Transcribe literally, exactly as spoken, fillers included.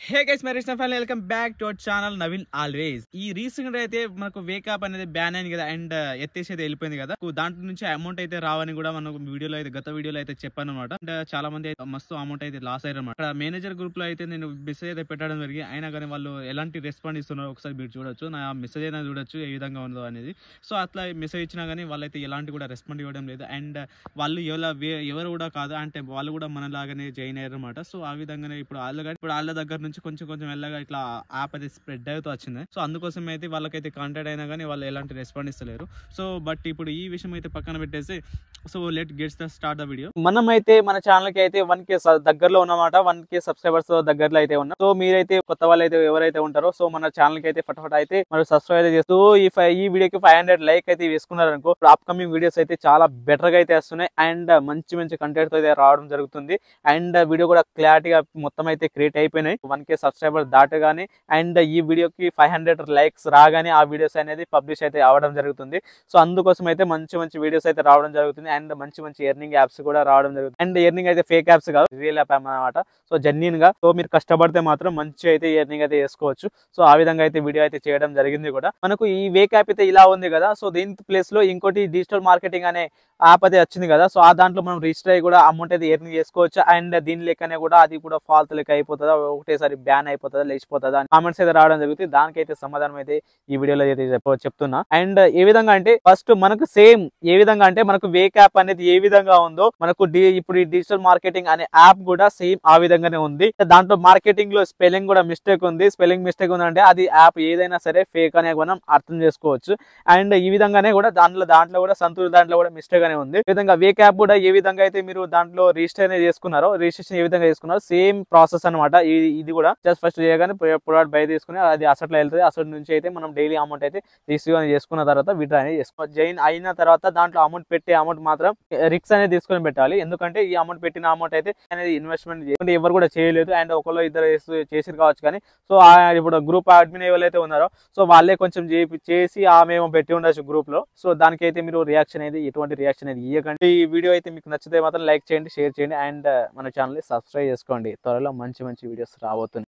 హే guys మరి welcome back to our channel Naveen always. ఈ recent అయితే మనకు వేకప్ అనేది బ్యాన్ అయింది కదా, అండ్ ఎత్తేసి అయితే వెళ్ళిపోయింది కదా. దాంట్లో నుంచి అమౌంట్ అయితే రావని కూడా మనకు వీడియోలో అయితే గత వీడియోలో అయితే చెప్పాను అనమాట. అండ్ చాలా మంది మస్తు అమౌంట్ అయితే లాస్ అయ్యారు అనమాట. ఇక్కడ మేనేజర్ గ్రూప్ లో అయితే నేను మెసేజ్ అయితే పెట్టడం జరిగింది, అయినా కానీ వాళ్ళు ఎలాంటి రెస్పాండ్ ఇస్తున్నారో ఒకసారి మీరు చూడొచ్చు. నా మెసేజ్ అయినా చూడొచ్చు ఏ విధంగా ఉందో అనేది. సో అట్లా మెసేజ్ ఇచ్చినా కానీ వాళ్ళైతే ఎలాంటి కూడా రెస్పాండ్ ఇవ్వడం లేదు. అండ్ వాళ్ళు ఎవరు ఎవరు కూడా కాదు, అంటే వాళ్ళు కూడా మనలాగానే జాయిన్ అయ్యారు అనమాట. సో ఆ విధంగానే ఇప్పుడు వాళ్ళ ఇప్పుడు వాళ్ళ దగ్గర నుంచి కొంచెం కొంచెం వెళ్ళగా ఇట్లా యాప్ అయితే స్ప్రెడ్ అవుతూ వచ్చింది. సో అందుకోసం అయితే వాళ్ళకైతే కాంటాక్ట్ అయినా కానీ వాళ్ళు ఎలాంటి రెస్పాండ్ ఇస్తలేరు. సో బట్ ఇప్పుడు ఈ విషయం అయితే పక్కన పెట్టేసి so let gets the start the video. మనం అయితే మన ఛానల్ కి అయితే వన్ కే దగ్గరలో ఉన్నమాట, వన్ కే సబ్స్క్రైబర్స్ దగ్గరలో అయితే ఉన్నాం. సో మీరైతే కొత్త వాళ్ళు అయితే ఎవరైతే ఉంటారో సో మన ఛానల్ కి అయితే ఫటాఫట్ అయితే మరి సబ్స్క్రైబ్ అయితే చేస్తూ ఈ ఈ వీడియోకి ఫైవ్ హండ్రెడ్ లైక్ అయితే వేసుకున్నారు అనుకో, అప్కమింగ్ వీడియోస్ అయితే చాలా బెటర్ గా అయితే వస్తున్నాయి. అండ్ మంచి మంచి కంటెంట్ తో అయితే రావడం జరుగుతుంది. అండ్ వీడియో కూడా క్లారిటీగా మొత్తం అయితే క్రియేట్ అయిపోయినాయి. వన్ కే సబ్స్క్రైబర్ దాటగానే అండ్ ఈ వీడియోకి ఫైవ్ హండ్రెడ్ లైక్స్ రాగానే ఆ వీడియోస్ అనేది పబ్లిష్ అయితే అవడం జరుగుతుంది. సో అందుకోసం అయితే మంచి మంచి వీడియోస్ అయితే రావడం జరుగుతుంది. అండ్ మంచి మంచి ఎర్నింగ్ యాప్స్ కూడా రావడం జరుగుతుంది. అండ్ ఎర్నింగ్ అయితే ఫేక్ యాప్స్ కాదు, రియల్ యాప్ అన్నమాట. సో జెన్యూన్ గా సో మీరు కష్టపడితే మాత్రం మంచి అయితే ఎర్నింగ్ అయితే చేసుకోవచ్చు. సో ఆ విధంగా అయితే వీడియో అయితే చేయడం జరిగింది కూడా. మనకు ఈ వేక్ యాప్ అయితే ఇలా ఉంది కదా, సో దీని ప్లేస్ లో ఇంకోటి డిజిటల్ మార్కెటింగ్ అనే యాప్ అయితే వచ్చింది కదా. సో ఆ దాంట్లో మనం రిజిస్టర్ అయ్యి కూడా అమౌంట్ అయితే ఎర్నింగ్ చేసుకోవచ్చు. అండ్ దీని లెక్కనే కూడా అది కూడా ఫాల్త్ లెక్క అయిపోతుందా, ఒకటేసారి బ్యాన్ అయిపోతుందా, లేచిపోతుందా అని కామెంట్స్ అయితే రావడం జరుగుతుంది. దానికైతే సమాధానం అయితే ఈ వీడియోలో అయితే చెప్తున్నా. అండ్ ఏ విధంగా అంటే ఫస్ట్ మనకు సేమ్ ఏ విధంగా అంటే మనకు వేక్ యాప్ అనేది ఏ విధంగా ఉందో మనకు ఇప్పుడు ఈ డిజిటల్ మార్కెటింగ్ అనే యాప్ కూడా సేమ్ ఆ విధంగానే ఉంది. దాంట్లో మార్కెటింగ్ లో స్పెల్లింగ్ కూడా మిస్టేక్ ఉంది. స్పెల్లింగ్ మిస్టేక్ ఉందంటే అది యాప్ ఏదైనా సరే ఫేక్ అనే మనం అర్థం చేసుకోవచ్చు. అండ్ ఈ విధంగానే కూడా దాంట్లో దాంట్లో కూడా సంతూర్ దాంట్లో కూడా మిస్టేక్ అనే ఉంది. ఈ విధంగా వేక్ యాప్ కూడా ఏ విధంగా అయితే మీరు దాంట్లో రిజిస్టర్ అనేది చేసుకున్నారో, రిజిస్ట్రేషన్ ఏ విధంగా చేసుకున్నారో సేమ్ ప్రాసెస్ అనమాట. ఇది కూడా జస్ట్ ఫస్ట్ చేయగానే ప్రొడక్ట్ బై తీసుకుని అది అసట్లో వెళ్తుంది. అసలు నుంచి అయితే మనం డైలీ అమౌంట్ అయితే రిసీవ్ అనేది చేసుకున్న తర్వాత విత్డ్రా అనేది చేసుకోవాలి. జాయిన్ అయిన తర్వాత దాంట్లో అమౌంట్ పెట్టే అమౌంట్ మాత్రం రిక్స్ అనేది తీసుకొని పెట్టాలి. ఎందుకంటే ఈ అమౌంట్ పెట్టిన అమౌంట్ అయితే అనేది ఇన్వెస్ట్మెంట్ ఎవరు కూడా చేయలేదు. అండ్ ఒకళ్ళు ఇద్దరు చేసిరు కావచ్చు కానీ సో ఇప్పుడు గ్రూప్ అడ్మిన్ ఎవరైతే ఉన్నారో సో వాళ్ళే కొంచెం చేసి ఆమెమో పెట్టి ఉండొచ్చు గ్రూప్ లో. సో దానికైతే మీరు రియాక్షన్ అనేది ఎటువంటి రియాక్షన్ అనేది ఇవ్వకండి. ఈ వీడియో అయితే మీకు నచ్చితే మాత్రం లైక్ చేయండి, షేర్ చేయండి. అండ్ మన ఛానల్ ని సబ్స్క్రైబ్ చేసుకోండి. త్వరలో మంచి మంచి వీడియోస్ రాబోతున్నాయి.